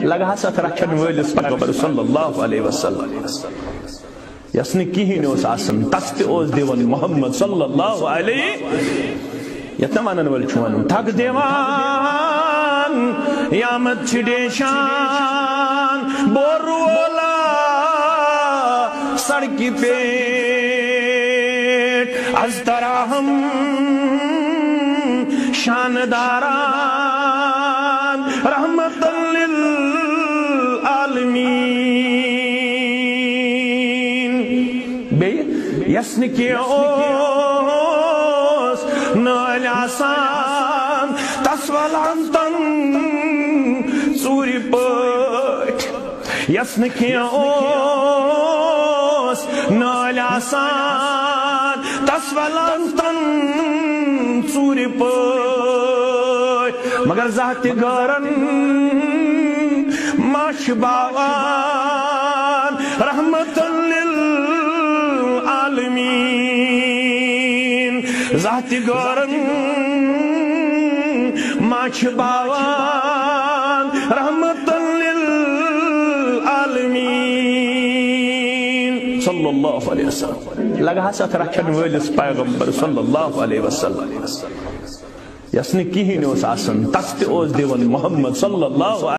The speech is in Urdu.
لگا سا رچن ولس پیغمبر صلی اللہ علیہ وسلم یسن کہین اس آسن تست اوز دیون محمد صلی اللہ علیہ یتنا مانن ول چھوان تھک دیوان یامت چھڈیشان بورولا سڑکی پیٹ از تراہم شانداران رحمت للعالمین بے یسن کی اوس نال آسان تسولان تن ژوٗرِ پٲٹھۍ یسن کی اوس نال آسان تسولان تن ژوٗرِ پٲٹھۍ مگر ذات گارن ماش باوان رحمت للعالمین ذات گارن ماش باوان رحمت للعالمین صلی اللہ علیہ وسلم لگا سا رچن ولس پیغمبر صلی اللہ علیہ وسلم یسن کہین اس آسن تست اوز دیون محمد صلی اللہ علیہ